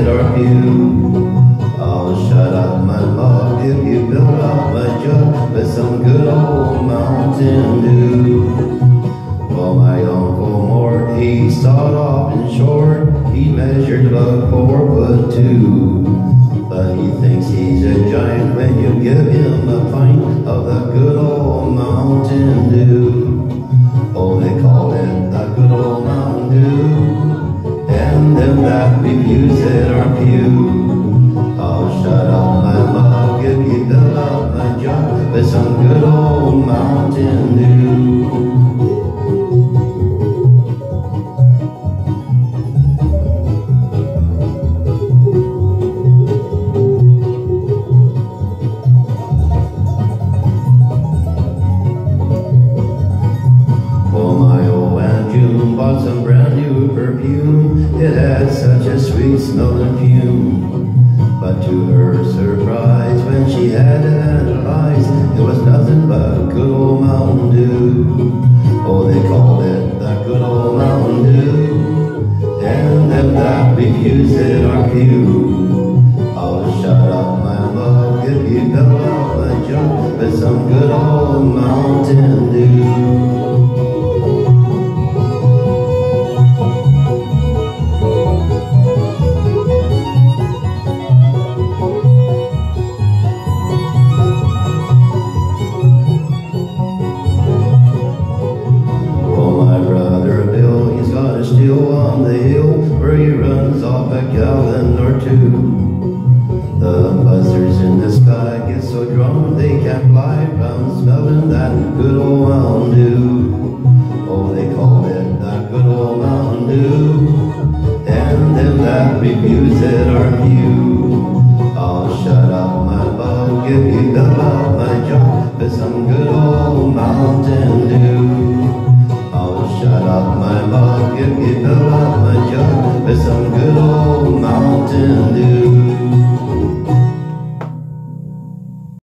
at our pew. I'll shut up my mug if you fill up my jug with some good old Mountain Dew. Well, my Uncle Mort, he started off in short. He measured about 4'2", but he thinks he's a giant when you give him a pint of the good old Mountain Dew. Oh, they call it the good old Mountain Dew, and them that refuse it are few. I'll shut up my mug if you fill up my jug with some good old Mountain Dew. Bought some brand new perfume. It had such a sweet smelling fume, but to her surprise, when she had it analyzed, it was nothing but good old Mountain Dew. Oh, they called it the good old Mountain Dew, and them that refuse it are few. I'll shut up my mug if you fill up my jug with some good old Mountain Dew. Still on the hill where he runs off a gallon or two. The buzzards in the sky get so drunk they can't fly from smelling that good old Mountain Dew. Oh, they call it that good old Mountain Dew, and them that refuse